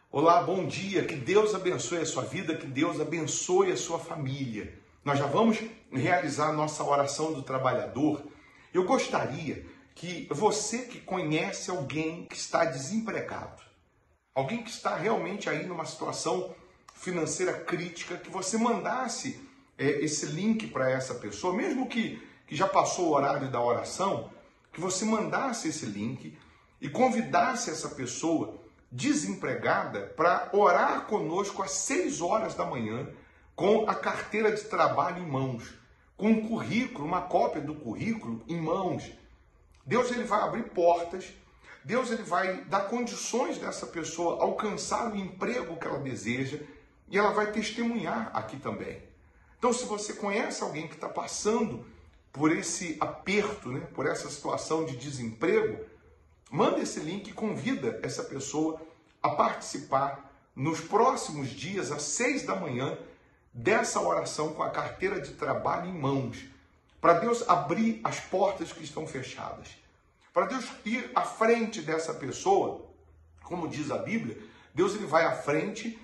Olá, bom dia, que Deus abençoe a sua vida, que Deus abençoe a sua família. Nós já vamos realizar a nossa oração do trabalhador. Eu gostaria que você que conhece alguém que está desempregado, alguém que está realmente aí numa situação financeira crítica, que você mandasse esse link para essa pessoa, mesmo que já passou o horário da oração, que você mandasse esse link e convidasse essa pessoa desempregada para orar conosco às 6 horas da manhã, com a carteira de trabalho em mãos, com um currículo, uma cópia do currículo em mãos. Deus ele vai abrir portas, Deus ele vai dar condições dessa pessoa alcançar o emprego que ela deseja e ela vai testemunhar aqui também. Então, se você conhece alguém que está passando por esse aperto, por essa situação de desemprego, manda esse link e convida essa pessoa a participar nos próximos dias, às 6 da manhã, dessa oração com a carteira de trabalho em mãos, para Deus abrir as portas que estão fechadas, para Deus ir à frente dessa pessoa, como diz a Bíblia, Deus ele vai à frente,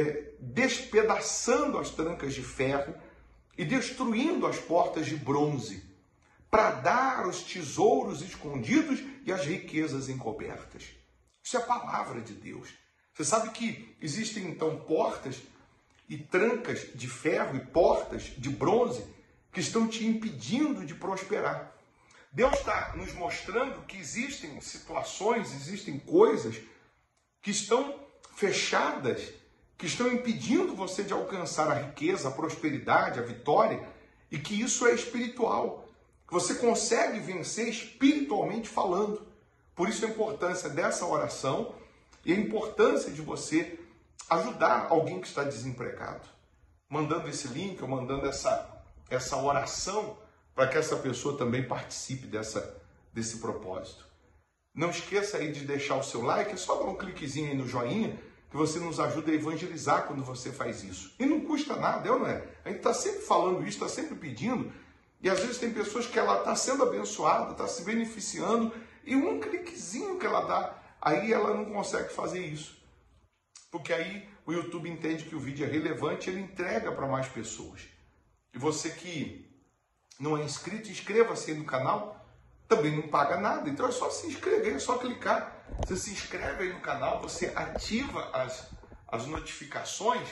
despedaçando as trancas de ferro e destruindo as portas de bronze, para dar os tesouros escondidos e as riquezas encobertas. Isso é a palavra de Deus. Você sabe que existem então portas e trancas de ferro e portas de bronze que estão te impedindo de prosperar. Deus está nos mostrando que existem situações, existem coisas que estão fechadas, que estão impedindo você de alcançar a riqueza, a prosperidade, a vitória, e que isso é espiritual. Você consegue vencer espiritualmente falando. Por isso a importância dessa oração e a importância de você ajudar alguém que está desempregado. Mandando esse link ou mandando essa oração para que essa pessoa também participe desse propósito. Não esqueça aí de deixar o seu like, é só dar um cliquezinho aí no joinha, que você nos ajuda a evangelizar quando você faz isso. E não custa nada, não é? A gente está sempre falando isso, está sempre pedindo. E às vezes tem pessoas que ela está sendo abençoada, está se beneficiando, e um cliquezinho que ela dá, aí ela não consegue fazer isso. Porque aí o YouTube entende que o vídeo é relevante e ele entrega para mais pessoas. E você que não é inscrito, inscreva-se aí no canal, também não paga nada. Então é só se inscrever, é só clicar. Você se inscreve aí no canal, você ativa as notificações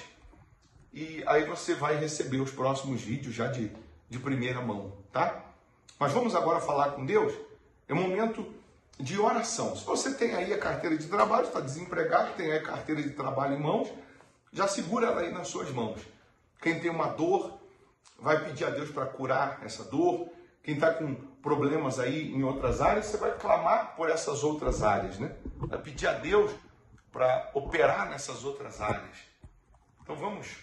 e aí você vai receber os próximos vídeos já de primeira mão, tá? Mas vamos agora falar com Deus. É um momento de oração. Se você tem aí a carteira de trabalho, está desempregado, tem aí a carteira de trabalho em mãos, já segura ela aí nas suas mãos. Quem tem uma dor, vai pedir a Deus para curar essa dor. Quem está com problemas aí em outras áreas, você vai clamar por essas outras áreas, Vai pedir a Deus para operar nessas outras áreas. Então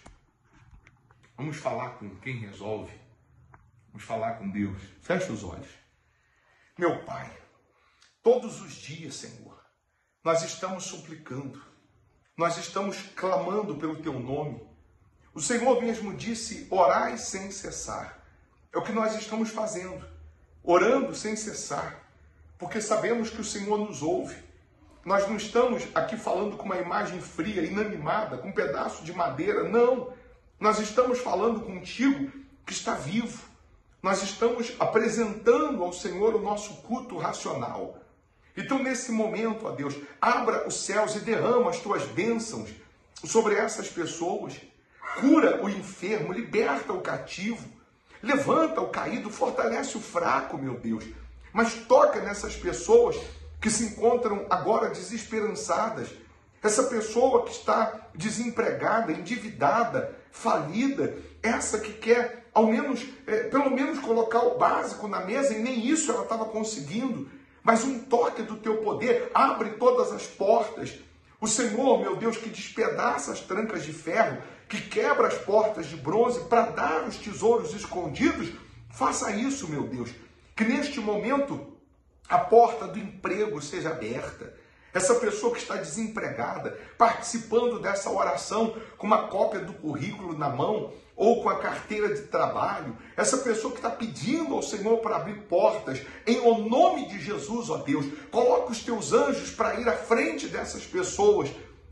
vamos falar com quem resolve. Vamos falar com Deus. Fecha os olhos. Meu Pai, todos os dias, Senhor, nós estamos suplicando, nós estamos clamando pelo Teu nome. O Senhor mesmo disse, orai sem cessar. É o que nós estamos fazendo, orando sem cessar, porque sabemos que o Senhor nos ouve. Nós não estamos aqui falando com uma imagem fria, inanimada, com um pedaço de madeira, não. Nós estamos falando contigo que está vivo. Nós estamos apresentando ao Senhor o nosso culto racional. Então, nesse momento, ó Deus, abra os céus e derrama as tuas bênçãos sobre essas pessoas. Cura o enfermo, liberta o cativo, levanta o caído, fortalece o fraco, meu Deus. Mas toca nessas pessoas que se encontram agora desesperançadas. Essa pessoa que está desempregada, endividada, falida, essa que quer ao menos, pelo menos colocar o básico na mesa e nem isso ela estava conseguindo. Mas um toque do teu poder abre todas as portas. O Senhor, meu Deus, que despedaça as trancas de ferro, que quebra as portas de bronze para dar os tesouros escondidos, faça isso, meu Deus. Que neste momento a porta do emprego seja aberta. Essa pessoa que está desempregada, participando dessa oração com uma cópia do currículo na mão ou com a carteira de trabalho, essa pessoa que está pedindo ao Senhor para abrir portas, em o nome de Jesus, ó Deus, coloca os teus anjos para ir à frente dessas pessoas,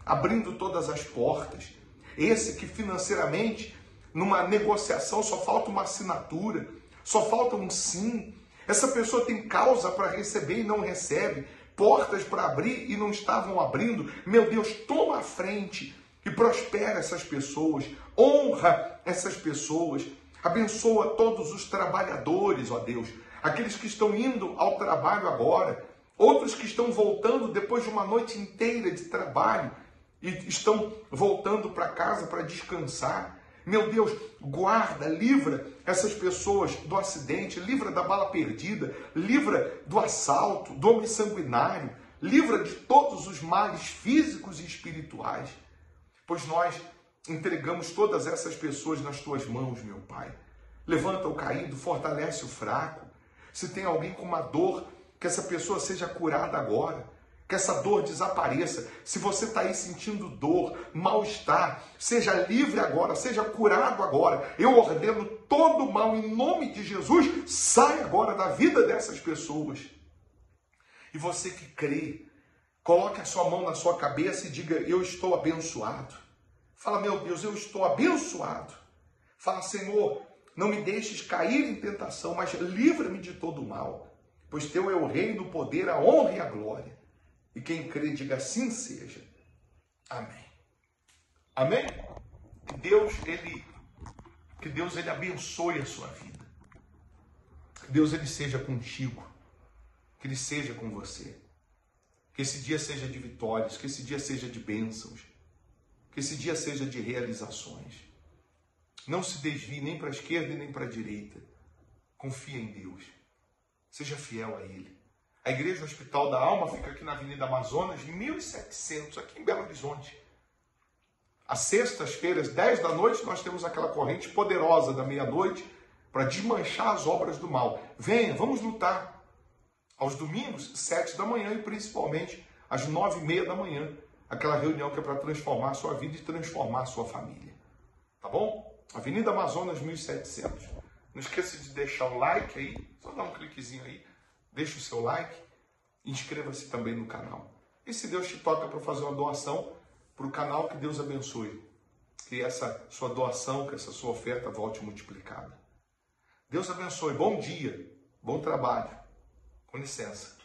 abrindo todas as portas. Esse que financeiramente, numa negociação, só falta uma assinatura, só falta um sim. Essa pessoa tem causa para receber e não recebe, portas para abrir e não estavam abrindo. Meu Deus, toma a frente e prospera essas pessoas, honra essas pessoas, abençoa todos os trabalhadores, ó Deus, aqueles que estão indo ao trabalho agora, outros que estão voltando depois de uma noite inteira de trabalho e estão voltando para casa para descansar. Meu Deus, guarda, livra essas pessoas do acidente, livra da bala perdida, livra do assalto, do homem sanguinário, livra de todos os males físicos e espirituais, pois nós entregamos todas essas pessoas nas tuas mãos, meu Pai. Levanta o caído, fortalece o fraco. Se tem alguém com uma dor, que essa pessoa seja curada agora, que essa dor desapareça. Se você está aí sentindo dor, mal-estar, seja livre agora, seja curado agora. Eu ordeno todo o mal em nome de Jesus, sai agora da vida dessas pessoas. E você que crê, coloque a sua mão na sua cabeça e diga: eu estou abençoado. Fala: meu Deus, eu estou abençoado. Fala: Senhor, não me deixes cair em tentação, mas livra-me de todo o mal. Pois teu é o reino, o poder, a honra e a glória. E quem crê, diga: assim seja. Amém. Amém? Que Deus ele abençoe a sua vida. Que Deus ele seja contigo. Que ele seja com você. Que esse dia seja de vitórias, que esse dia seja de bênçãos, que esse dia seja de realizações. Não se desvie nem para a esquerda e nem para a direita. Confia em Deus. Seja fiel a Ele. A Igreja Hospital da Alma fica aqui na Avenida Amazonas, em 1700, aqui em Belo Horizonte. Às sextas-feiras, 10 da noite, nós temos aquela corrente poderosa da meia-noite para desmanchar as obras do mal. Venha, vamos lutar. Aos domingos, 7 da manhã e principalmente às 9h30 da manhã. Aquela reunião que é para transformar a sua vida e transformar a sua família. Tá bom? Avenida Amazonas, 1700. Não esqueça de deixar o like aí, só dá um cliquezinho aí, deixa o seu like, inscreva-se também no canal. E se Deus te toca para fazer uma doação para o canal, que Deus abençoe. Que essa sua doação, que essa sua oferta volte multiplicada. Deus abençoe, bom dia, bom trabalho, com licença.